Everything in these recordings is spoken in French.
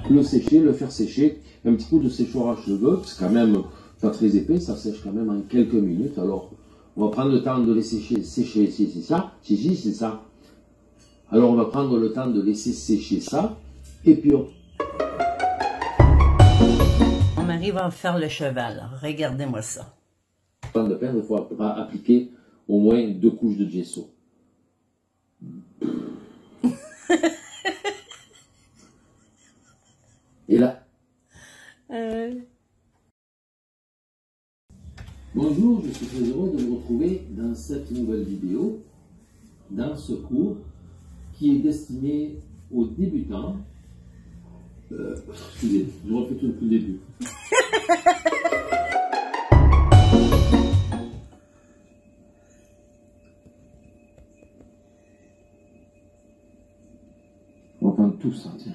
le sécher, le faire sécher, un petit coup de séchoir à cheveux, c'est quand même pas très épais, ça sèche quand même en quelques minutes. Alors, on va prendre le temps de les sécher, c'est ça, c'est ça. Alors, on va prendre le temps de laisser sécher ça, et puis Mon mari va faire le cheval, regardez-moi ça. Avant de peindre, il faut appliquer au moins 2 couches de gesso. Et là. Bonjour, je suis très heureux de vous retrouver dans cette nouvelle vidéo, dans ce cours qui est destiné aux débutants. Excusez, je refais tout depuis le début. On va prendre tout ça, tiens.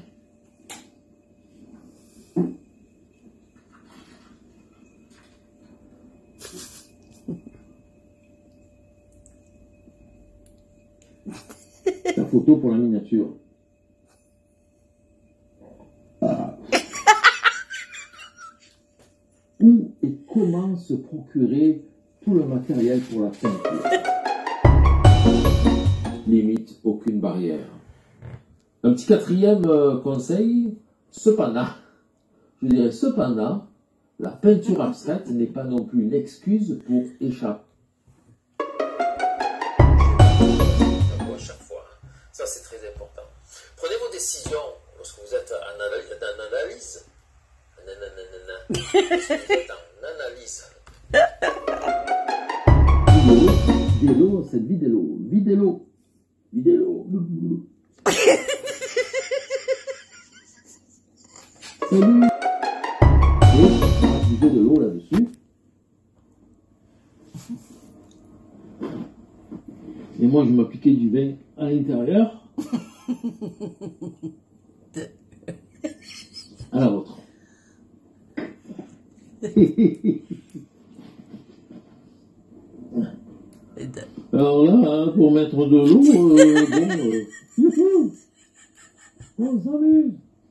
La photo pour la miniature. Ah. Où et comment se procurer tout le matériel pour la peinture? Limite, aucune barrière. Un petit quatrième conseil, cependant, la peinture abstraite n'est pas non plus une excuse pour échapper. À chaque fois. Ça, c'est très important. Prenez vos décisions lorsque vous êtes en analyse. Lorsque vous êtes en analyse. Vidéo, c'est vidéo. Salut. Et appliquer de l'eau là-dessus. Et moi, je m'appliquais du vin à l'intérieur. À la vôtre. Alors là, pour mettre de l'eau, on s'amuse.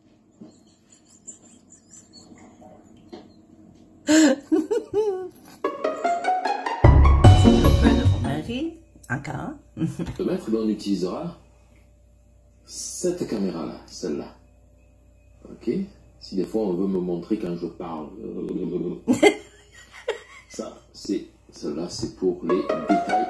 C'est le peu de mon mari, encore. Le maître, on utilisera cette caméra-là, celle-là. Ok? Si des fois on veut me montrer quand je parle. Ça, c'est. Celle-là, c'est pour les détails.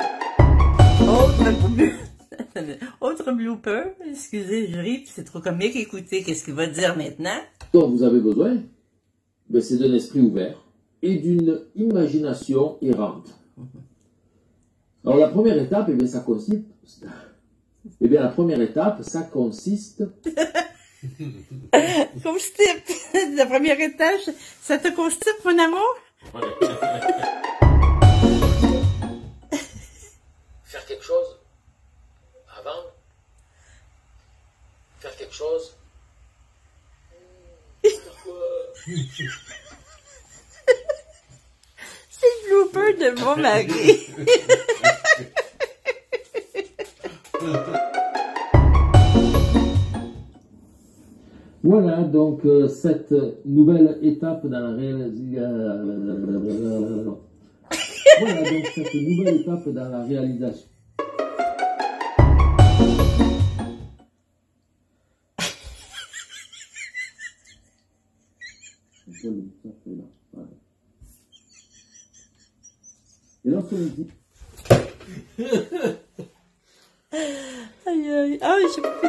Autre blooper, excusez, je ris, c'est trop comique, écoutez, qu'est-ce qu'il va dire maintenant? Dont vous avez besoin, ben, c'est d'un esprit ouvert et d'une imagination errante. Alors la première étape, eh bien, ça consiste. La première étape, ça consiste. Constipe, la première étage, ça te constipe, mon amour? Faire quelque chose avant. Faire quelque chose. C'est le blooper de mon mari. Voilà donc cette nouvelle étape dans la réalisation. Et là, on dit. Aïe aïe, ah j'ai plus.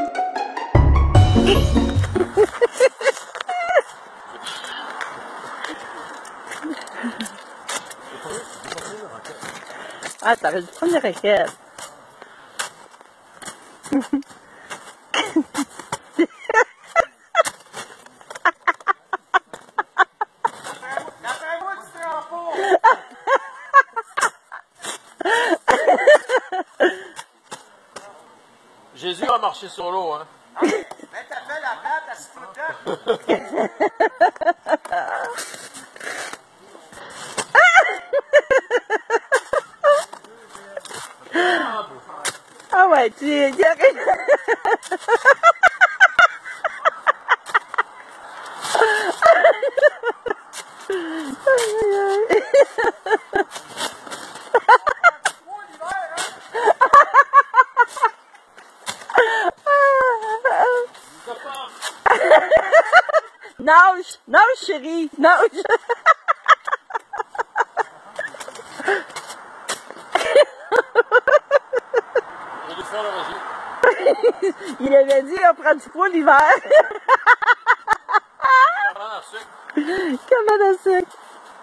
Ah, t'aurais dû prendre les raquettes. Jésus a marché sur l'eau, hein. Mais t'as fait la batte à ce Ah ouais, tu es direct. nage, nage, chérie, nage. Il avait dit, on prend du poids l'hiver. Cabane à sucre.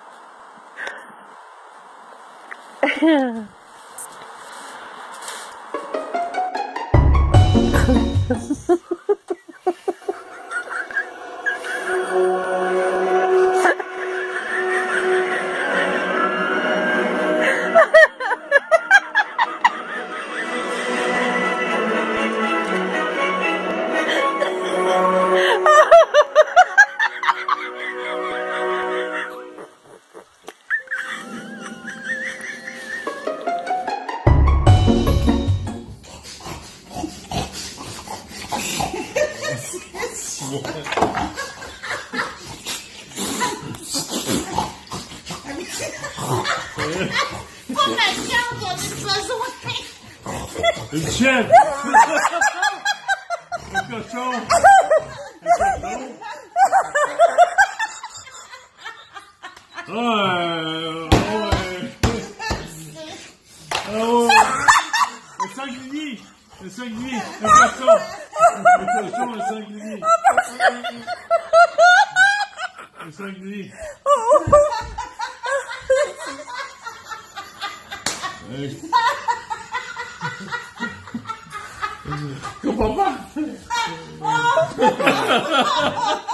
Oh my God, on est besoin. Une chèvre! Un cochon! Un sanglier! Un sanglier! Un cochon! Un cochon, un sanglier! Un sanglier! Comprends pas?